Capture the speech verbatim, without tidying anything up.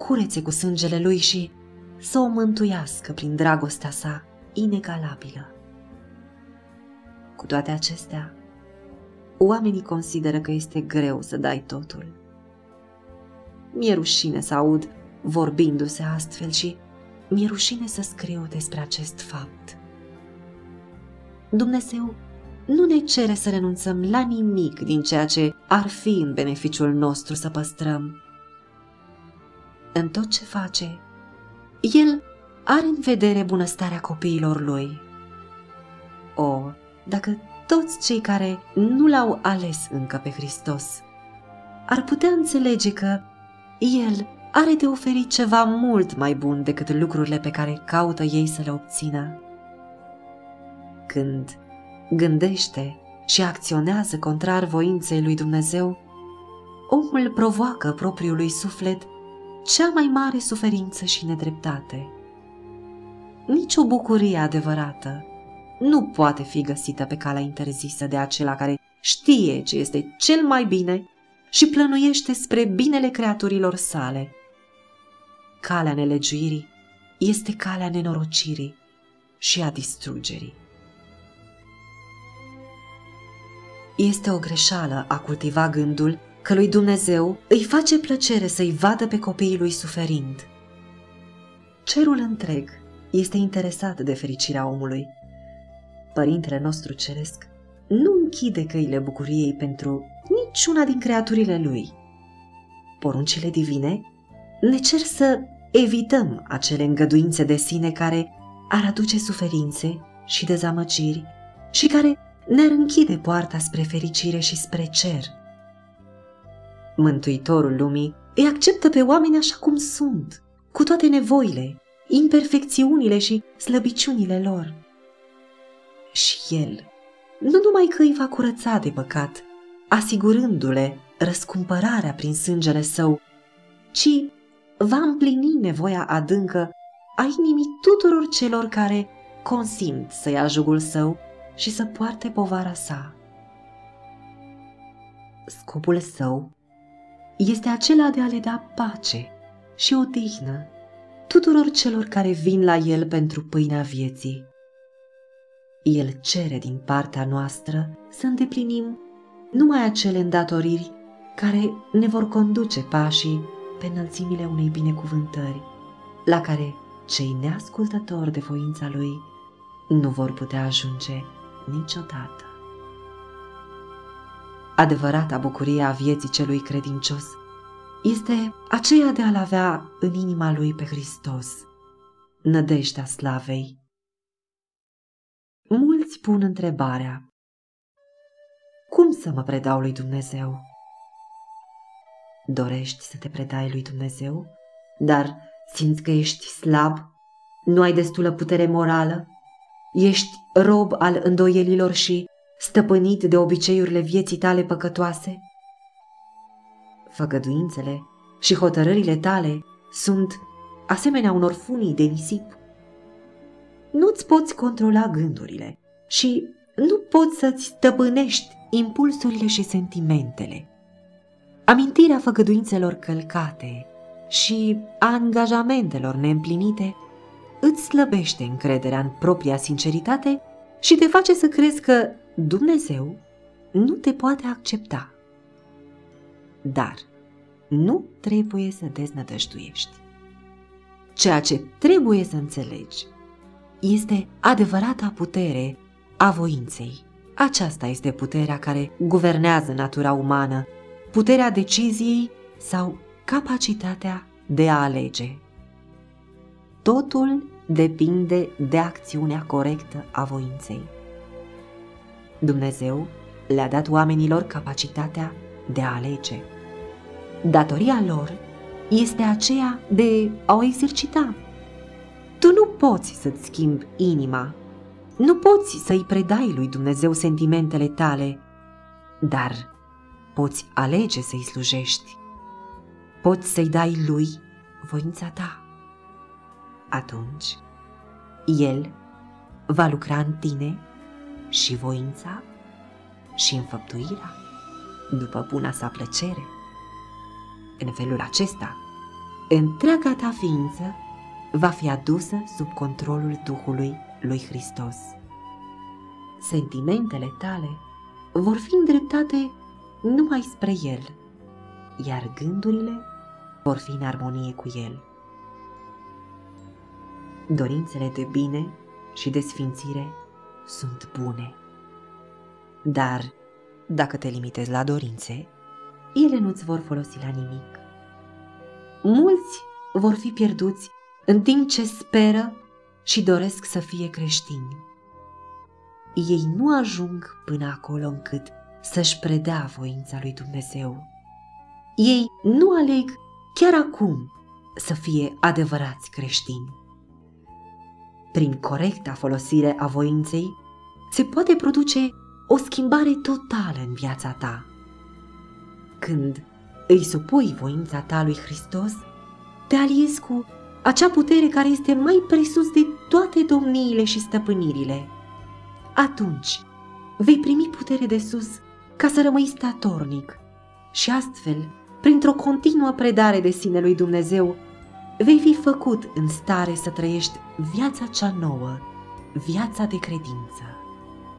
curețe cu sângele lui și să o mântuiască prin dragostea sa inegalabilă. Cu toate acestea, oamenii consideră că este greu să dai totul. Mi-e rușine să aud vorbindu-se astfel și mi-e rușine să scriu despre acest fapt. Dumnezeu nu ne cere să renunțăm la nimic din ceea ce ar fi în beneficiul nostru să păstrăm. În tot ce face, El are în vedere bunăstarea copiilor Lui. O, dacă toți cei care nu L-au ales încă pe Hristos ar putea înțelege că El are de oferit ceva mult mai bun decât lucrurile pe care caută ei să le obțină. Când gândește și acționează contrar voinței lui Dumnezeu, omul provoacă propriului suflet cea mai mare suferință și nedreptate. Nici o bucurie adevărată nu poate fi găsită pe calea interzisă de acela care știe ce este cel mai bine și plănuiește spre binele creaturilor sale. Calea nelegiuirii este calea nenorocirii și a distrugerii. Este o greșeală a cultiva gândul că lui Dumnezeu îi face plăcere să-i vadă pe copiii lui suferind. Cerul întreg este interesat de fericirea omului. Părintele nostru ceresc nu închide căile bucuriei pentru niciuna din creaturile lui. Poruncile divine ne cer să evităm acele îngăduințe de sine care ar aduce suferințe și dezamăgiri și care ne-ar închide poarta spre fericire și spre cer. Mântuitorul lumii îi acceptă pe oameni așa cum sunt, cu toate nevoile, imperfecțiunile și slăbiciunile lor. Și El nu numai că îi va curăța de păcat, asigurându-le răscumpărarea prin sângele Său, ci va împlini nevoia adâncă a inimii tuturor celor care consimt să ia jugul Său și să poarte povara sa. Scopul Său este acela de a le da pace și odihnă tuturor celor care vin la El pentru pâinea vieții. El cere din partea noastră să îndeplinim numai acele îndatoriri care ne vor conduce pașii pe înălțimile unei binecuvântări, la care cei neascultători de voința Lui nu vor putea ajunge niciodată. Adevărata bucurie a vieții celui credincios este aceea de a-L avea în inima lui pe Hristos, nădejdea slavei. Mulți pun întrebarea: cum să mă predau lui Dumnezeu? Dorești să te predai lui Dumnezeu, dar simți că ești slab, nu ai destulă putere morală, ești rob al îndoielilor și stăpânit de obiceiurile vieții tale păcătoase? Făgăduințele și hotărârile tale sunt asemenea unor funii de nisip. Nu-ți poți controla gândurile și nu poți să-ți stăpânești impulsurile și sentimentele. Amintirea făgăduințelor călcate și a angajamentelor neîmplinite îți slăbește încrederea în propria sinceritate și te face să crezi că Dumnezeu nu te poate accepta. Dar nu trebuie să deznădăjduiești. Ceea ce trebuie să înțelegi este adevărata putere a voinței. Aceasta este puterea care guvernează natura umană, puterea deciziei sau capacitatea de a alege. Totul depinde de acțiunea corectă a voinței. Dumnezeu le-a dat oamenilor capacitatea de a alege. Datoria lor este aceea de a o exercita. Tu nu poți să-ți schimbi inima, nu poți să-i predai lui Dumnezeu sentimentele tale, dar poți alege să-i slujești. Poți să-i dai lui voința ta. Atunci, El va lucra în tine și voința și înfăptuirea după buna sa plăcere. În felul acesta, întreaga ta ființă va fi adusă sub controlul Duhului lui Hristos. Sentimentele tale vor fi îndreptate numai spre El, iar gândurile vor fi în armonie cu El. Dorințele de bine și de sfințire sunt bune, dar dacă te limitezi la dorințe, ele nu-ți vor folosi la nimic. Mulți vor fi pierduți în timp ce speră și doresc să fie creștini. Ei nu ajung până acolo încât să-și predea voința lui Dumnezeu. Ei nu aleg chiar acum să fie adevărați creștini. Prin corecta folosire a voinței se poate produce o schimbare totală în viața ta. Când îi supui voința ta lui Hristos, te aliezi cu acea putere care este mai presus de toate domniile și stăpânirile. Atunci vei primi putere de sus ca să rămâi statornic și astfel, printr-o continuă predare de sine lui Dumnezeu, vei fi făcut în stare să trăiești viața cea nouă, viața de credință.